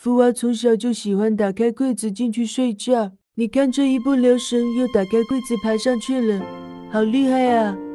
福娃从小就喜欢打开柜子进去睡觉，你看这一不留神又打开柜子爬上去了，好厉害啊！